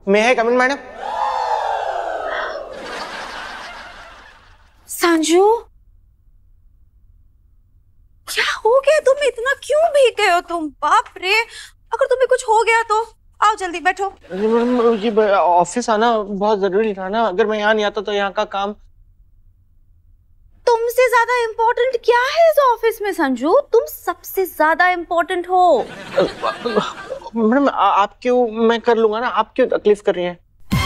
मे आई कम इन madam? Sanju, क्या हो गया? तुम इतना क्यों भीग गए हो तुम? बाप रे, अगर तुम्हें कुछ हो गया तो आओ जल्दी बैठो। मुझे ऑफिस आना बहुत जरूरी था ना, अगर मैं यहाँ नहीं आता तो यहाँ का काम। तुमसे ज्यादा इम्पोर्टेंट क्या है इस ऑफिस में संजू? तुम सबसे ज्यादा इम्पोर्टेंट हो। मैडम आप क्यों, मैं कर लूंगा ना, आप क्यों तकलीफ कर रही हैं?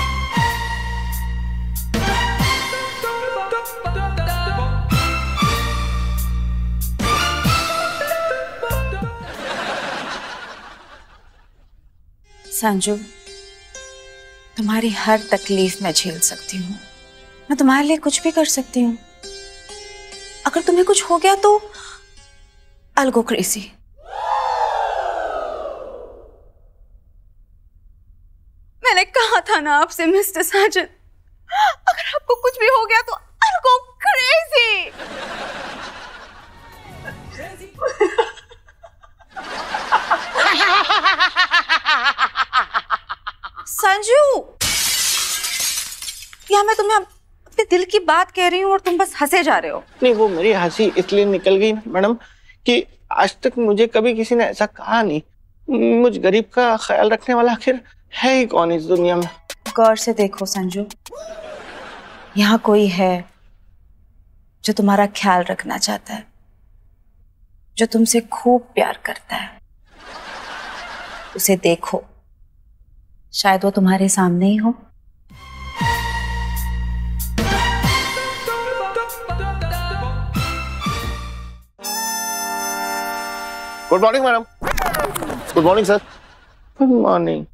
संजू, तुम्हारी हर तकलीफ मैं झेल सकती हूँ, मैं तुम्हारे लिए कुछ भी कर सकती हूँ। अगर तुम्हें कुछ हो गया तो I'll go crazy। मैंने कहा था ना आपसे मिस्टर साजन, अगर आपको कुछ भी हो गया तो I'll go crazy। संजू, या मैं तुम्हें अपने दिल की बात कह रही हूँ और तुम बस हंसे जा रहे हो। नहीं, वो मेरी हंसी इसलिए निकल गई मैडम कि आज तक मुझे कभी किसी ने ऐसा कहा नहीं। मुझ गरीब का ख्याल रखने वाला आखिर है ही कौन इस दुनिया में? गौर से देखो संजू, यहाँ कोई है जो तुम्हारा ख्याल रखना चाहता है, जो तुमसे खूब प्यार करता है। उसे देखो, शायद वो तुम्हारे सामने ही हो। Good morning madam. Good morning sir. Good morning.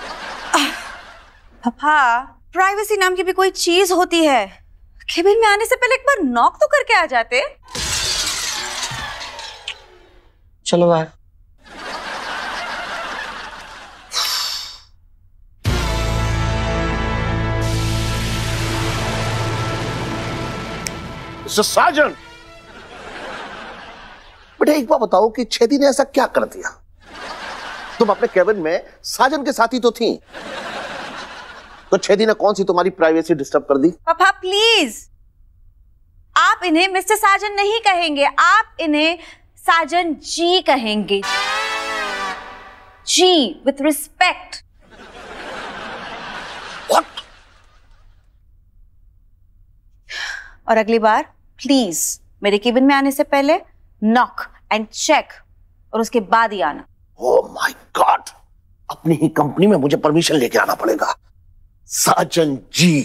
पापा, प्राइवेसी नाम की भी कोई चीज होती है। केबिन में आने से पहले एक बार नॉक तो करके आ जाते। चलो बाहर। साजन, बेटा एक बात बताओ कि छेदी ने ऐसा क्या कर दिया? तुम अपने केबिन में साजन के साथ ही तो थी, तो छेदी ने कौन सी तुम्हारी प्राइवेसी डिस्टर्ब कर दी? पापा प्लीज, आप इन्हें मिस्टर साजन नहीं कहेंगे, आप इन्हें साजन जी कहेंगे। Ji with respect. What? और अगली बार प्लीज मेरे केबिन में आने से पहले नॉक एंड चेक, और उसके बाद ही आना। ओह माय गॉड, अपनी ही कंपनी में मुझे परमिशन लेके आना पड़ेगा। साजन जी,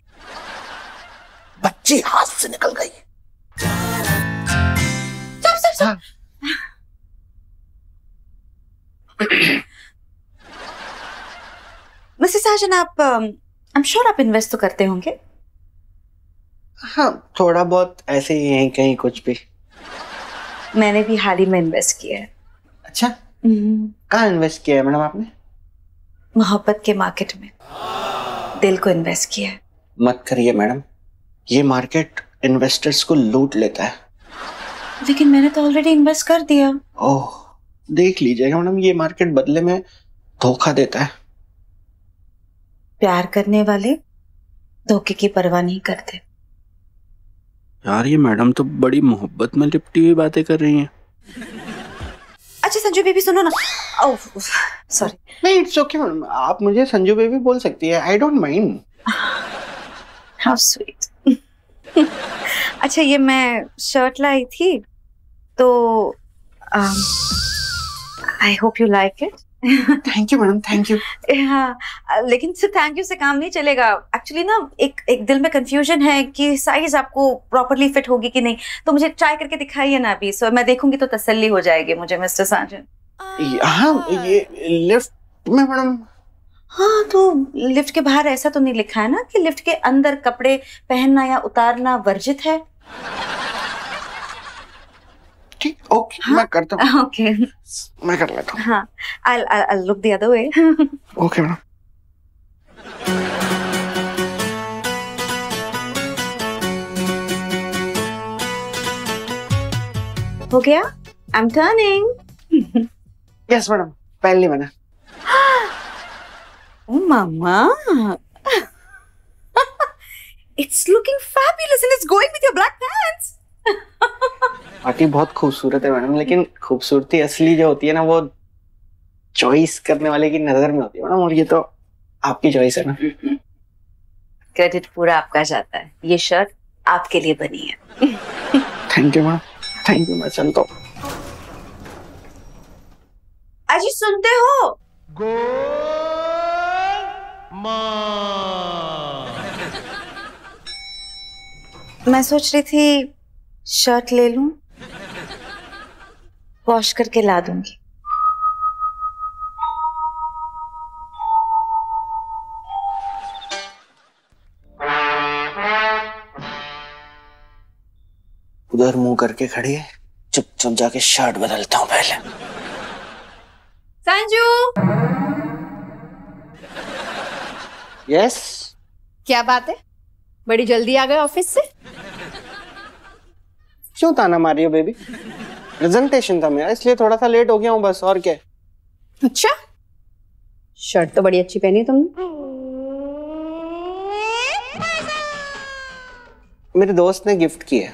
बच्ची हाथ से निकल गई। stop। मिस्टर साजन, आप आई एम श्योर आप इन्वेस्ट तो करते होंगे। हाँ, थोड़ा बहुत ऐसे ही यहीं कहीं कुछ भी। मैंने भी हाल ही में इन्वेस्ट किया है। अच्छा, कहाँ इन्वेस्ट किया है मैडम आपने? मोहब्बत के मार्केट में दिल को इन्वेस्ट किया है। मत करिए मैडम, ये मार्केट इन्वेस्टर्स को लूट लेता है। लेकिन मैंने तो ऑलरेडी इन्वेस्ट कर दिया। ओह, देख लीजिएगा मैडम, ये मार्केट बदले में धोखा देता है। प्यार करने वाले धोखे की परवाह नहीं करते। यार ये मैडम तो बड़ी मोहब्बत में लिपटी हुई बातें कर रही हैं। अच्छा संजू बेबी सुनो ना। Oh sorry. नहीं, इट्स ओके मैडम, आप मुझे संजू बेबी बोल सकती है, I don't mind. How sweet. अच्छा, ये मैं शर्ट लाई थी तो I hope you like it. Thank you madam, thank you. हाँ, लेकिन सिर्फ थैंक यू से काम नहीं चलेगा। एक्चुअली ना एक दिल में कंफ्यूजन है कि साइज आपको प्रॉपरली फिट होगी कि नहीं, तो मुझे ट्राई करके दिखाइए ना अभी। सो मैं देखूंगी तो तसल्ली हो जाएगी मुझे मिस्टर साजन। हाँ, ये लिफ्ट में मैडम। हाँ, तो लिफ्ट के बाहर ऐसा तो नहीं लिखा है ना कि लिफ्ट के अंदर कपड़े पहनना या उतारना वर्जित है? ठीक, ओके। हाँ? मैं करता हूँ। ओके, मैं कर लेता हूँ। हाँ, I'll look the other way। Okay madam. हो गया? I'm turning। यस मैडम, पहन ली मैंने। Oh, Mama. It's looking fabulous and it's going with your black pants. Party बहुत खूबसूरत है मैडम, लेकिन खूबसूरती असली जो होती है ना वो चॉइस करने वाले की नजर में होती है मैडम, और ये तो आपकी चॉइस है ना। क्रेडिट पूरा आपका जाता है, ये शर्ट आपके लिए बनी है। Thank you madam, thank you. मैं चलता हूँ। अजी सुनते हो? मैं सोच रही थी शर्ट ले लूं, वॉश करके ला दूंगी। उधर मुंह करके खड़ी है, चुपचाप जाके शर्ट बदलता हूँ पहले। संजू, यस। क्या बात है, बड़ी जल्दी आ गए ऑफिस से? क्यों ताना मारी हो बेबी? प्रेजेंटेशन था मेरा, इसलिए थोड़ा सा लेट हो गया हूँ बस, और क्या। अच्छा, शर्ट तो बड़ी अच्छी पहनी तुमने। मेरे दोस्त ने गिफ्ट की है।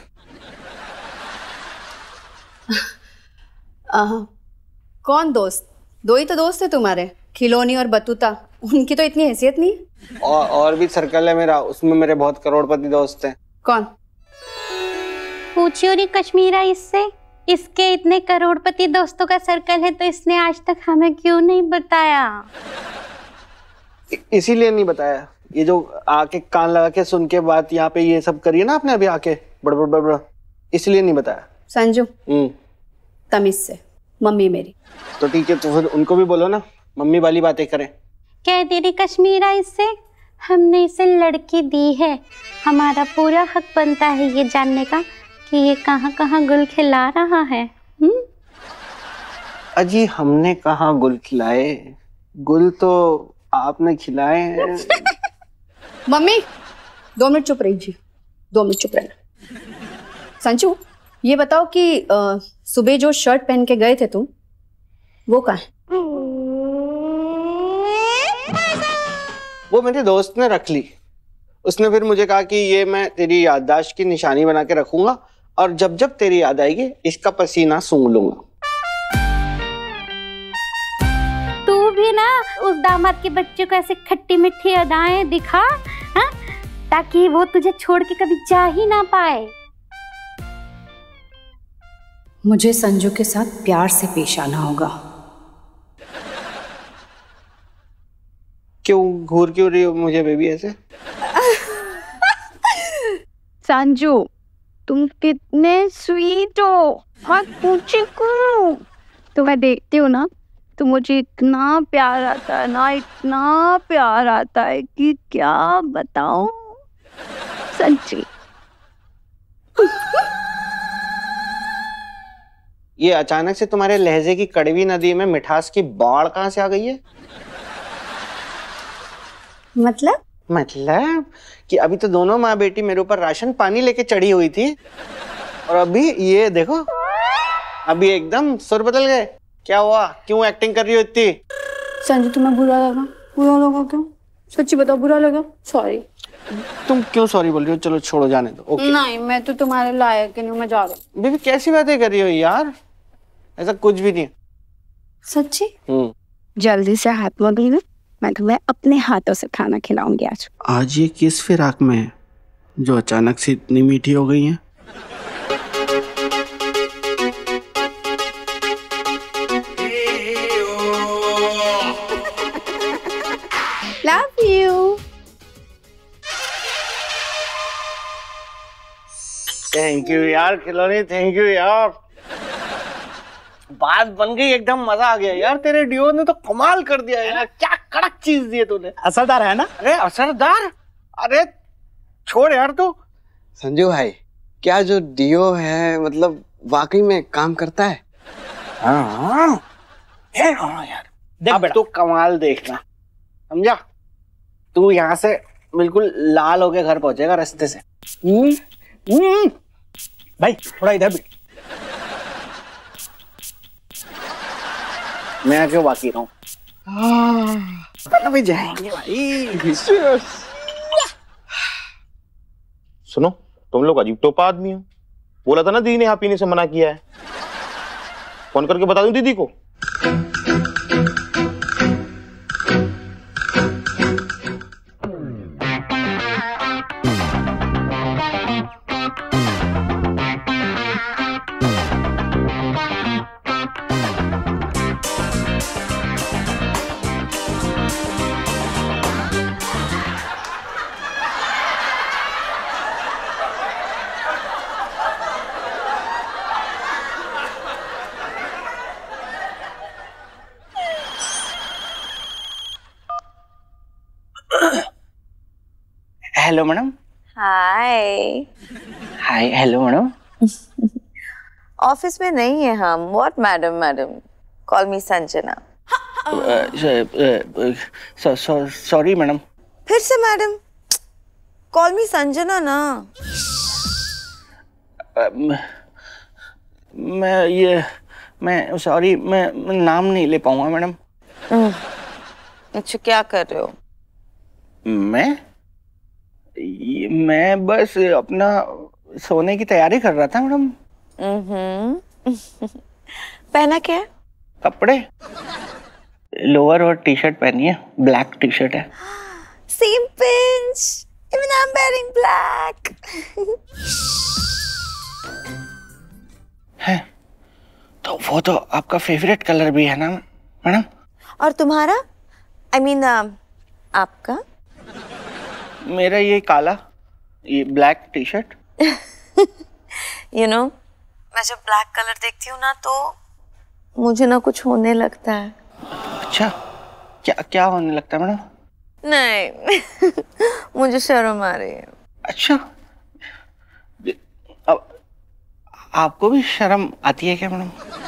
कौन दोस्त? दो ही तो दोस्त है तुम्हारे, खिलौनी और बतूता। उनकी तो इतनी हैसियत नहीं है। और भी सर्कल है मेरा, उसमें मेरे बहुत करोड़पति दोस्त हैं। कौन? पूछियो री कश्मीरा इससे, इसके इतने करोड़पति दोस्तों का सर्कल है तो इसने आज तक हमें क्यों नहीं बताया? इसीलिए नहीं बताया, ये जो आके कान लगा के सुन के बात यहाँ पे ये सब करिए ना आपने अभी आके बड़बड़ बड़बड़, इसलिए नहीं बताया। संजू, तमीज से, मम्मी मेरी। तो ठीक है, तो फिर उनको भी बोलो ना मम्मी वाली बातें करें। कह दे रही कश्मीरा इससे, हमने इसे लड़की दी है, हमारा पूरा हक बनता है ये जानने का कि ये कहाँ कहाँ गुल खिला रहा है। अजी हमने कहाँ गुल खिलाए, गुल तो आपने खिलाए हैं। मम्मी 2 मिनट चुप रहिए, 2 मिनट चुप रहना। संजू, ये बताओ कि सुबह जो शर्ट पहन के गए थे तुम, वो कहाँ है? वो मेरे दोस्त ने रख ली। उसने फिर मुझे कहा कि ये मैं तेरी याददाश्त की निशानी बना के रखूंगा, और जब जब तेरी याद आएगी इसका पसीना सूंघ लूंगा। तू भी ना उस दामाद के बच्चे को ऐसे खट्टी मीठी अदाएं दिखा, हाँ? ताकि वो तुझे छोड़ के कभी जा ही ना पाए। मुझे संजू के साथ प्यार से पेश आना होगा। क्यों घूर क्यों रही हो मुझे बेबी ऐसे? संजू तुम कितने स्वीट हो, मत पूछे क्यों। तुम्हें देखती हूँ ना तो मुझे इतना प्यार आता है ना, इतना प्यार आता है कि क्या बताऊं सच्ची। ये अचानक से तुम्हारे लहजे की कड़वी नदी में मिठास की बाढ़ कहाँ से आ गई है? मतलब कि अभी तो दोनों माँ बेटी मेरे ऊपर राशन पानी लेके चढ़ी हुई थी, और अभी ये देखो, अभी एकदम सुर बदल गए। क्या हुआ, क्यों एक्टिंग कर रही हो इतनी? संजू तुम्हें बुरा लगा क्यों? सच्ची बताओ, बुरा लगा? सॉरी। तुम क्यों सॉरी बोल रही हो? चलो छोड़ो, जाने दो। ओके। नहीं, मैं तो तुम्हारे लायक नहीं हूँ, मैं जा रहा हूँ। बेबी कैसी बातें कर रही हो यार, ऐसा कुछ भी नहीं। सच्ची? जल्दी से हाथ में धो, मैं तुम्हें अपने हाथों से खाना खिलाऊंगी आज। आज ये किस फिराक में है जो अचानक से इतनी मीठी हो गई है? Love you. थैंक यू यार खिलौनी, थैंक यू यार। बात बन गई, एकदम मजा आ गया यार। तेरे डियो ने तो कमाल कर दिया यार, क्या कड़क चीज दी है तूने। असरदार है ना? अरे असरदार, अरे छोड़ यार तू। संजू भाई, क्या जो डियो है मतलब वाकई में काम करता है? हाँ यार, अब तू कमाल देखना, समझा? तू यहाँ से बिल्कुल लाल होके घर पहुंचेगा रास्ते से। भाई थोड़ा इधर भी। मैं आके बाकी रहा हूँ। अभी जाएंगे भाई। सुनो, तुम लोग अजीब टोपा आदमी हो। बोला था ना दीदी ने यहाँ पीने से मना किया है। फोन करके बता दूं दीदी को। Hello madam. Hi. Hi hello madam. Office में नहीं है हम। What madam? Madam call me Sanjana. Sorry madam. फिर से मैडम? कॉल मी संजना ना। मैं सॉरी, मैं नाम नहीं ले पाऊंगा मैडम। अच्छा, क्या कर रहे हो? मैं बस अपना सोने की तैयारी कर रहा था मैडम। पहना क्या है? कपड़े, लोअर और टी शर्ट पहनी है। ब्लैक टी शर्ट है। Same pinch, even I am wearing black. है तो वो तो आपका फेवरेट कलर भी है ना मैडम? और तुम्हारा? आई मीन आपका? मेरा ये काला, ये black T shirt. You know, मैं जब ब्लैक कलर देखती हूँ ना तो मुझे ना कुछ होने लगता है। अच्छा, क्या होने लगता है मैडम? नहीं मुझे शर्म आ रही है। अच्छा, अब आपको भी शर्म आती है क्या मैडम?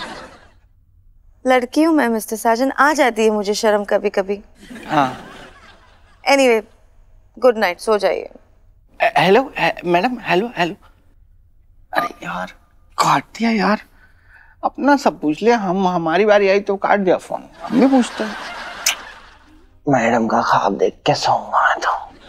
लड़की हूँ मैं मिस्टर साजन, आ जाती है मुझे शर्म कभी कभी। हाँ। एनीवे, गुड नाइट, सो जाइए। Hello madam, hello. अरे यार, काट दिया यार। अपना सब पूछ लिया, हमारी बारी आई तो काट दिया फोन। हम भी पूछते हैं। मैडम का ख्वाब देख के सोऊंगा तो।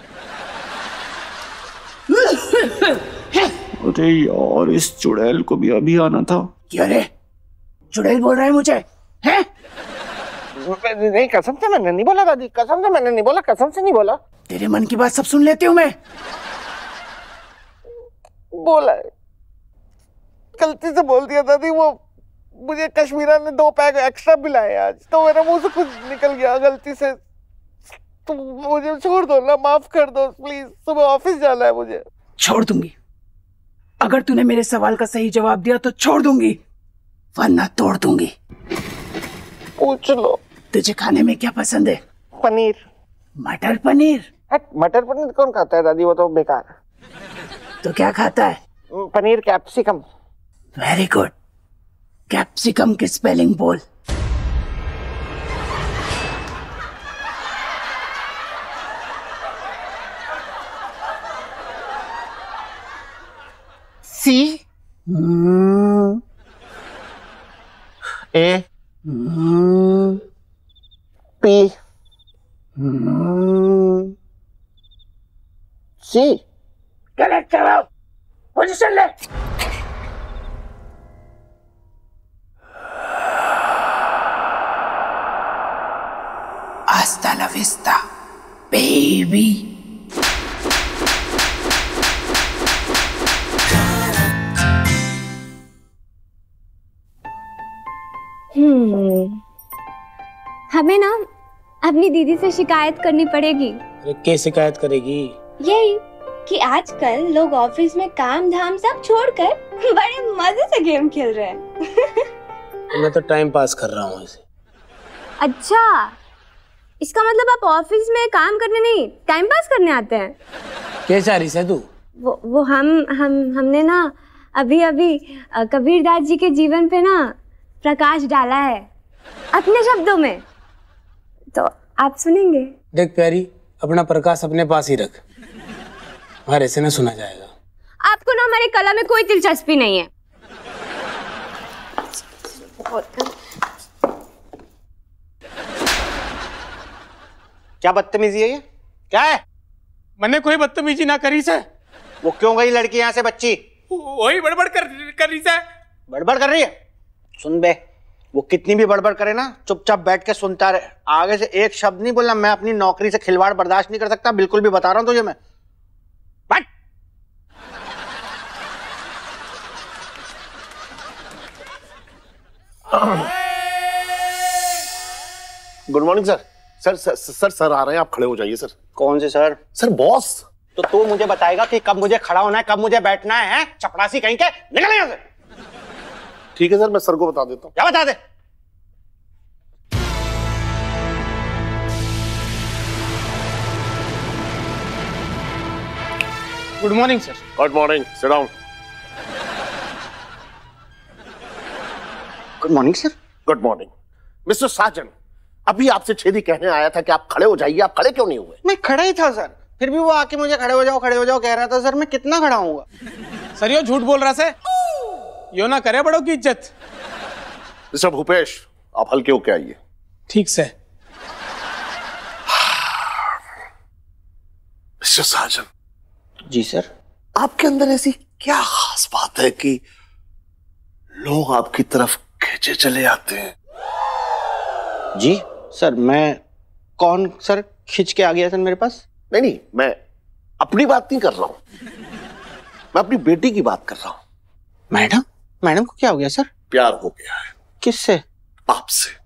अरे यार, इस चुड़ैल को भी अभी आना था। क्या रे, चुड़ैल बोल रहा है मुझे? हैं? नहीं, कसम से मैंने नहीं बोला दादी, कसम से मैंने नहीं बोला, कसम से नहीं बोला। तेरे मन की बात सब सुन लेती हूँ मैं। बोला है, गलती से बोल दिया दादी। वो मुझे कश्मीरा ने 2 पैक एक्स्ट्रा पिलाए आज, तो मेरे मुंह से कुछ निकल गया गलती से। तुम मुझे छोड़ दो ना, माफ कर दो प्लीज। सुबह ऑफिस जाना है मुझे। छोड़ दूंगी, अगर तूने मेरे सवाल का सही जवाब दिया तो छोड़ दूंगी, वरना तोड़ दूंगी। पूछ लो। तुझे खाने में क्या पसंद है? पनीर। मटर पनीर? मटर पनीर कौन खाता है दादी, वो तो बेकार है। तो क्या खाता है? Paneer capsicum. Very good. Capsicum की स्पेलिंग बोल। C A P C। गलत जवाब। पोजीशन ले। Hasta la vista, baby. हमें ना अपनी दीदी से शिकायत करनी पड़ेगी। अरे क्या शिकायत करेगी? यही कि आजकल लोग ऑफिस में काम धाम सब छोड़कर बड़े मजे से गेम खेल रहे हैं। मैं तो टाइम पास कर रहा हूँ इसे। अच्छा, इसका मतलब आप ऑफिस में काम करने नहीं, टाइम पास करने आते हैं? क्या चाह रही है तू? वो हमने ना अभी कबीर दास जी के जीवन पे ना प्रकाश डाला है अपने शब्दों में, तो आप सुनेंगे? देख प्यारी, अपना प्रकाश अपने पास ही रख, हमारे से ना सुना जाएगा। आपको ना हमारी कला में कोई दिलचस्पी नहीं है। क्या बदतमीजी है ये? क्या है? मैंने कोई बदतमीजी ना करी से। वो क्यों गई लड़की यहाँ से बच्ची? वही बड़बड़ कर रही से। बड़बड़ कर रही है? सुन बे, वो कितनी भी बड़बड़ करे ना, चुपचाप बैठ के सुनता रहे, आगे से एक शब्द नहीं बोलना। मैं अपनी नौकरी से खिलवाड़ बर्दाश्त नहीं कर सकता, बिल्कुल भी बता रहा हूं तुझे मैं। बैठ। Good morning sir. सर आ रहे हैं, आप खड़े हो जाइए सर। कौन से सर? Sir boss. तो तू मुझे बताएगा कि कब मुझे खड़ा होना है, कब मुझे बैठना है? चपरासी कहीं के, निकल यहाँ से। ठीक है सर, मैं सर को बता देता हूँ। क्या बता दे? Good morning sir. Good morning, sit down. Good morning sir. Good morning mister Sajan. अभी आपसे छेदी कहने आया था कि आप खड़े हो जाइए, आप खड़े क्यों नहीं हुए? मैं खड़ा ही था सर, फिर भी वो आके मुझे खड़े हो जाओ कह रहा था। सर मैं कितना खड़ा हूँगा? सर यो झूठ बोल रहा से, यो ना करे बड़ों की इज्जत। मिस्टर भूपेश, आप हल्के होके आइए। ठीक से। मिस्टर साजन। जी सर। आपके अंदर ऐसी क्या खास बात है कि लोग आपकी तरफ खींचे चले आते हैं? जी सर, मैं कौन सर खिंच के आ गया सर मेरे पास? नहीं, मैं अपनी बात नहीं कर रहा हूं, मैं अपनी बेटी की बात कर रहा हूं। मैडम को क्या हो गया सर? प्यार हो गया है। किससे? आपसे।